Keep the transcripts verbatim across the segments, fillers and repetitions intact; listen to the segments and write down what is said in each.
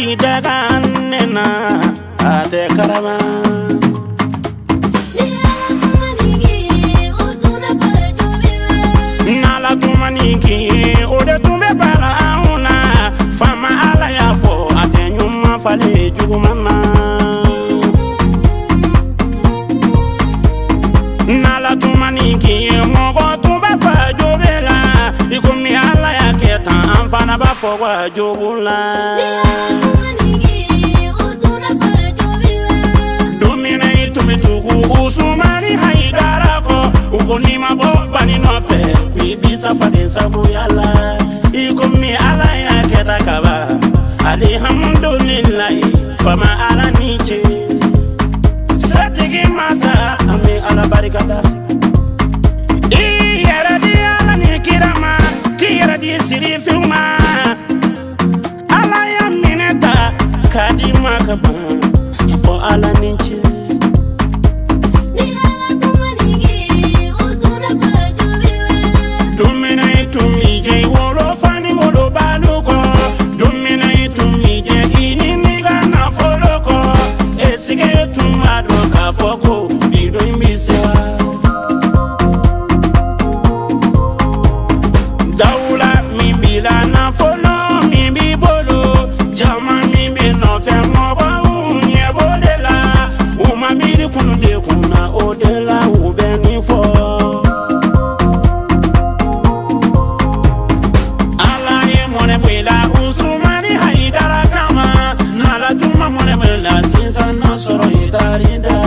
daga nena ate karama nala tumaniki ode tumbe bala una fama ala ya fo ate nyuma fale jugumana nala tumaniki mogo tumbe fa jobela ikomi ala ya keta amfana ba fo wa jobula domine tumituku usumani haidara ko ugoni mabo bani no fe kuibisa fadensa buyala ikomi ala ya keta kaba alhamdulillah fama ala niche satigi masa ame ala barikada iyara di ala ni kirama kira di siri filma ala ya mineta kadima kaba ifo ala niche foko bido imisewa daula mibila na fono mibi bolo jama mibi no fe moba unye bodela uma biri kunu de kuna odela ubeni fo ala ye mone bwela usumani haidara kama nala tuma mone bwela sinsa na soro itarinda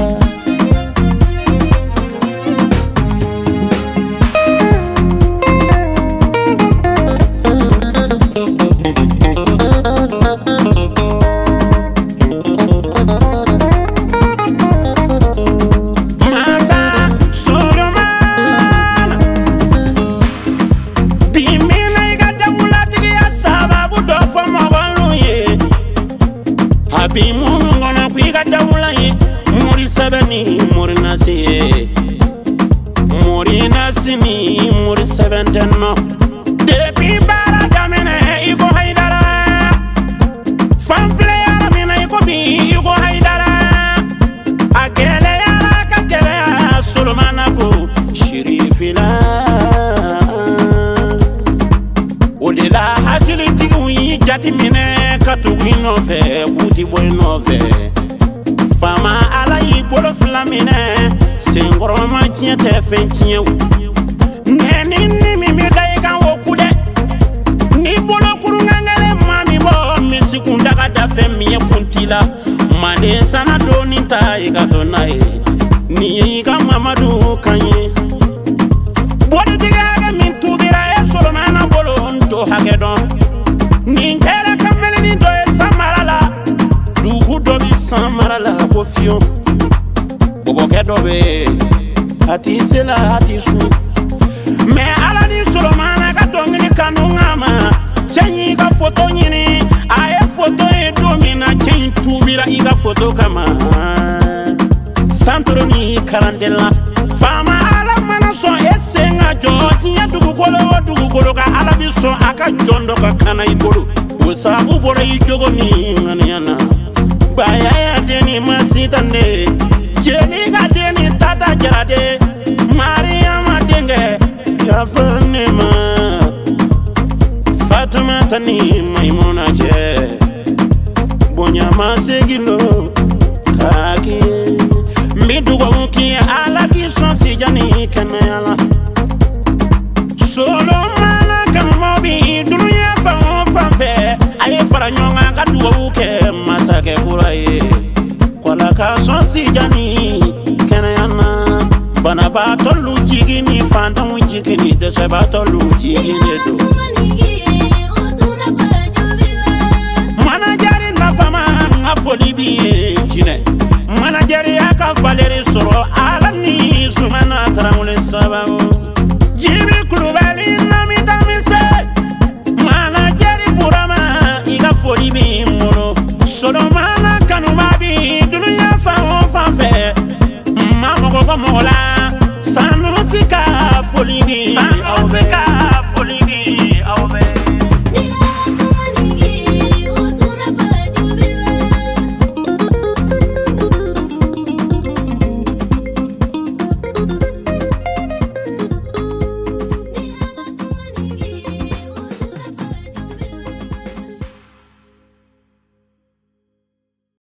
Happy moon gonna quick at the line, Mori Sabani, Mori Nasi, Mori Nasini, Mori Seven no. The people are damning, you go Haidara. Fanflare, I mean, I could be, you go Haidara. Akelea, Kakelea, Solomanapo, Shirifila. Odela, agility, we jatimine. Katuino fe, buti boy no fe. Fama ala yi polo flamine, singoro ma chiete fe chie. Neni ni mi mi dai kan wokude. Ni polo kurungangale mami bo mi sikunda kada fe mi kuntila. Mane sana doni ta ikatona e. Ni ka mamadu kanye. Bodi diga mi tubira e solo mana bolo onto hagedon. Ninkera Samarala bofio bobo kedobe ati sela ati su me ala ni solomana ka dongni kanungama chenyi ka foto nyini aye foto e domina chen tubira iga foto kama santoro ni karandela fama ala mana so esenga joji ya dugukolo dugukolo ka ala biso aka jondo ka kana ibolo usa ubora ijogo ni ngana Baya ya deni masitande Jeni ga deni tata jarade Maria madenge Ya fanema Fatuma tani maimuna je Bonya masegilo Kaki Midugo uki ala kisonsi jani kenela Solo mana kamobi Dunuya fa ofanfe Aye faranyonga kaduwa uke Masake kuraye Kwala kasonsi jani Kenayana Bana batolu jigini Fantamu jigini Dese batolu jigini do Manajari na fama Nga foli biye jine Manajari aka fale